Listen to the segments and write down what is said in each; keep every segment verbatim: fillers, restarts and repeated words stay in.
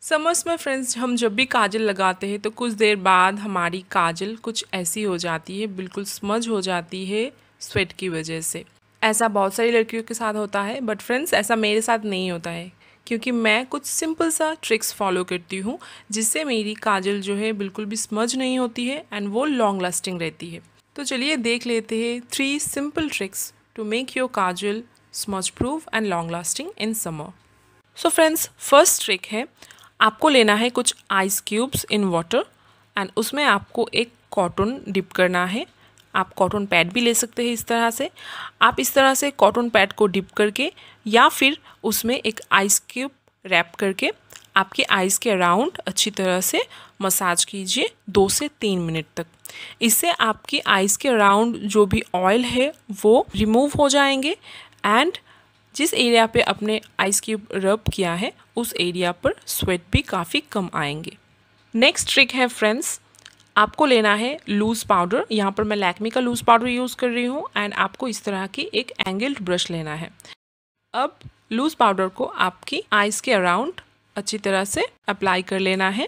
Summers में friends हम जब भी काजल लगाते हैं तो कुछ देर बाद हमारी काजल कुछ ऐसी हो जाती है, बिल्कुल स्मज हो जाती है स्वेट की वजह से। ऐसा बहुत सारी लड़कियों के साथ होता है, बट फ्रेंड्स ऐसा मेरे साथ नहीं होता है क्योंकि मैं कुछ सिंपल सा ट्रिक्स फॉलो करती हूँ जिससे मेरी काजल जो है बिल्कुल भी स्मज नहीं होती है एंड वो लॉन्ग लास्टिंग रहती है। तो चलिए देख लेते हैं three simple tricks to make your kajal smudge proof and long lasting in summer. So friends, first trick है, आपको लेना है कुछ ice cubes in water and उसमें आपको एक कॉटन डिप करना है। आप कॉटन पैड भी ले सकते हैं इस तरह से। आप इस तरह से कॉटन पैड को डिप करके या फिर उसमें एक आइस क्यूब रैप करके आपके आइस के अराउंड अच्छी तरह से मसाज कीजिए दो से तीन मिनट तक। इससे आपकी आइस के अराउंड जो भी ऑयल है वो रिमूव हो जाएंगे एंड जिस एरिया पे अपने आइस क्यूब रब किया है उस एरिया पर स्वेट भी काफ़ी कम आएंगे। नेक्स्ट ट्रिक है फ्रेंड्स, आपको लेना है लूज़ पाउडर। यहाँ पर मैं लैक्मे का लूज़ पाउडर यूज़ कर रही हूँ एंड आपको इस तरह की एक एंगल्ड ब्रश लेना है। अब लूज़ पाउडर को आपकी आइस के अराउंड अच्छी तरह से अप्लाई कर लेना है।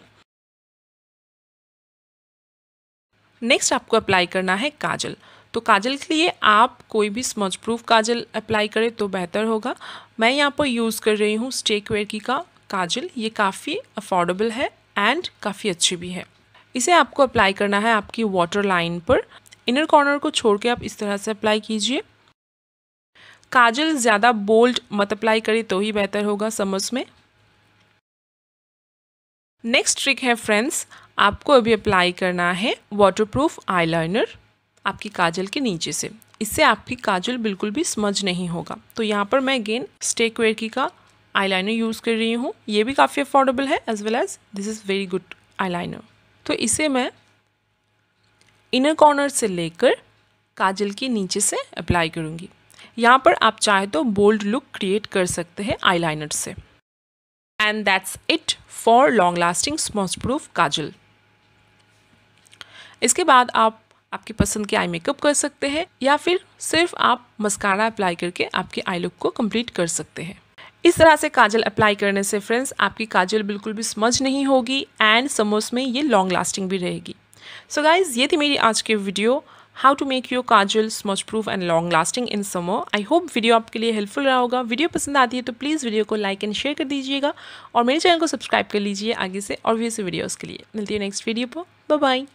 नेक्स्ट आपको अप्लाई करना है काजल। तो काजल के लिए आप कोई भी स्मज प्रूफ काजल अप्लाई करें तो बेहतर होगा। मैं यहाँ पर यूज़ कर रही हूँ स्टेकवेयर की का काजल। ये काफ़ी अफोर्डेबल है एंड काफ़ी अच्छी भी है। इसे आपको अप्लाई करना है आपकी वाटर लाइन पर। इनर कॉर्नर को छोड़ के आप इस तरह से अप्लाई कीजिए। काजल ज़्यादा बोल्ड मत अप्लाई करें तो ही बेहतर होगा समर्स में। नेक्स्ट ट्रिक है फ्रेंड्स, आपको अभी अप्लाई करना है वाटरप्रूफ आईलाइनर आपकी काजल के नीचे से। इससे आपकी काजल बिल्कुल भी स्मज नहीं होगा। तो यहाँ पर मैं अगेन स्टेकवेयर की का आईलाइनर यूज़ कर रही हूँ। ये भी काफ़ी अफोर्डेबल है as well as this is very good eyeliner. तो इसे मैं इनर कॉर्नर से लेकर काजल के नीचे से अप्लाई करूँगी। यहाँ पर आप चाहे तो बोल्ड लुक क्रिएट कर सकते हैं आईलाइनर से। And that's it for long lasting smudge proof kajal. इसके बाद आप आपकी पसंद के आई मेकअप कर सकते हैं या फिर सिर्फ आप मस्कारा अप्लाई करके आपके आई लुक को कंप्लीट कर सकते हैं। इस तरह से काजल अप्लाई करने से फ्रेंड्स आपकी काजल बिल्कुल भी स्मज नहीं होगी एंड समर्स में ये लॉन्ग लास्टिंग भी रहेगी। सो गाइज, ये थी मेरी आज की video, how to make your kajal smudge proof and long lasting in summer. I hope video आपके लिए हेल्पफुल रहा होगा। वीडियो पसंद आती है तो प्लीज़ वीडियो को लाइक एंड शेयर कर दीजिएगा और मेरे चैनल को सब्सक्राइब कर लीजिए आगे से और भी ऐसे वीडियोज़ के लिए। मिलती है नेक्स्ट वीडियो पर। Bye bye.